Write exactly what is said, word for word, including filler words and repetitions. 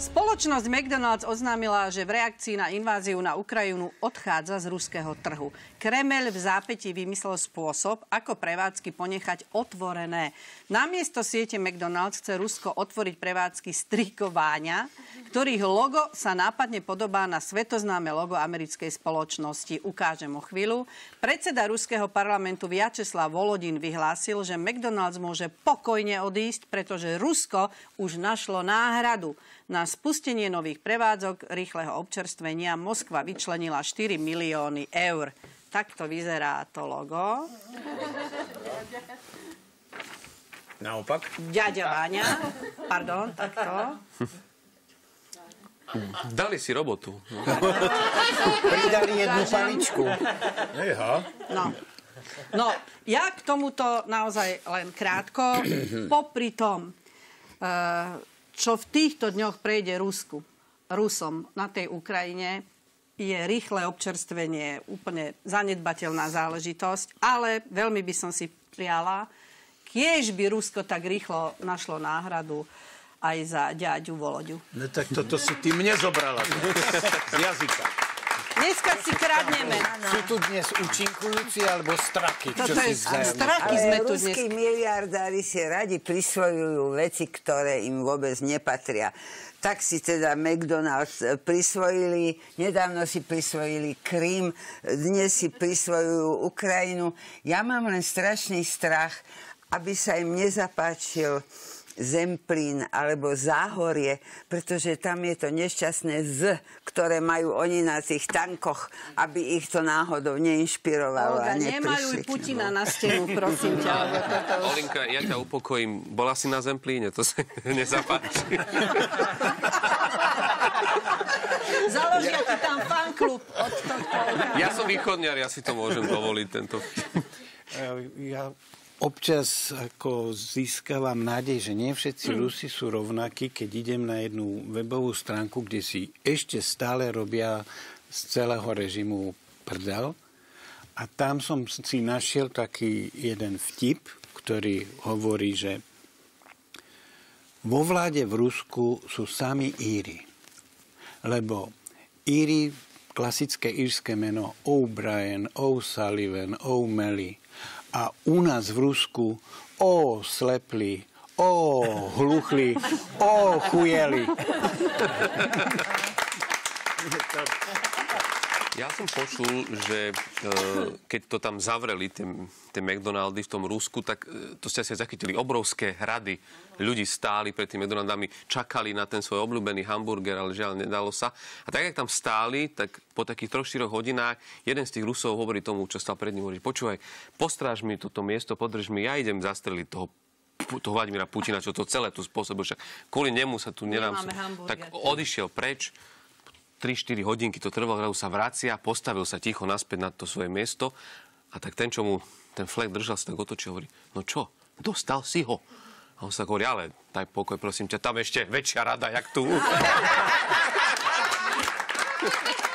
Spoločnosť McDonald's oznámila, že v reakcii na inváziu na Ukrajinu odchádza z ruského trhu. Kremeľ v zápätí vymyslel spôsob, ako prevádzky ponechať otvorené. Namiesto siete McDonald's chce Rusko otvoriť prevádzky strikovania, ktorých logo sa nápadne podobá na svetoznáme logo americkej spoločnosti. Ukážem o chvíľu. Predseda ruského parlamentu Vjačeslav Volodin vyhlásil, že McDonald's môže pokojne odísť, pretože Rusko už našlo náhradu. Na spustenie nových prevádzok rýchleho občerstvenia Moskva vyčlenila štyri milióny eur. Takto vyzerá to logo. Naopak? Ďaďa Váňa. Pardon, takto. Dali si robotu. Pridali jednu paličku. Eha. No. No, ja k tomuto naozaj len krátko. Popri tom, čo v týchto dňoch prejde Rusku, Rusom na tej Ukrajine, je rýchle občerstvenie úplne zanedbateľná záležitosť, ale veľmi by som si priala, kiež by Rusko tak rýchlo našlo náhradu aj za ďaďu Voloďu. No tak toto si ty mne zobrala. Z jazyka. Dneska si kradneme. Sú tu dnes účinkujúci alebo straky? Toto čo je si vzájomne... straky sme tu dnes. Ruskí miliardári si radi prisvojujú veci, ktoré im vôbec nepatria. Tak si teda McDonald's prisvojili, nedávno si prisvojili Krym, dnes si prisvojujú Ukrajinu. Ja mám len strašný strach, aby sa im nezapáčil Zemplín alebo Záhorie, pretože tam je to nešťastné Z, ktoré majú oni na tých tankoch, aby ich to náhodou neinšpirovalo. Olga, a neprišli. nemaľuj Putina na stenu, prosím ťa. Olinka, ja ťa upokojím. Bola si na Zemplíne, to sa nezapáči. Založia ti tam fanklub od tohto. Ja som východňar, ja si to môžem dovoliť, tento film. Ja občas ako získavam nádej, že nie všetci mm. Rusi sú rovnakí, keď idem na jednu webovú stránku, kde si ešte stále robia z celého režimu prdel. A tam som si našiel taký jeden vtip, ktorý hovorí, že vo vláde v Rusku sú sami Íri. Lebo Íri, klasické írske meno O'Brien, O'Sullivan, O'Malley. A u nás v Rusku o slepli, o hluchli, o chujeli. Ja som počul, že e, keď to tam zavreli, tie McDonaldy v tom Rusku, tak e, to ste asi zachytili, obrovské hrady ľudí stáli pred tými McDonaldami, čakali na ten svoj obľúbený hamburger, ale žiaľ, nedalo sa. A tak, jak tam stáli, tak po takých troch štyroch hodinách jeden z tých Rusov hovorí tomu, čo stál pred ním, hovorí, počúvaj, postráž mi toto miesto, podrž mi, ja idem zastreliť toho toho Vladimíra Putina, čo to celé tu spôsobil. Však kvôli nemu sa tu nedám. Tak odišiel preč. tri štyri hodinky to trvalo, sa vracia, postavil sa ticho naspäť na to svoje miesto a tak ten, čo mu ten flek držal, sa tak otočil, hovorí, no čo, dostal si ho? A on sa hovorí, ale daj pokoj, prosím ťa, tam ešte väčšia rada, jak tu.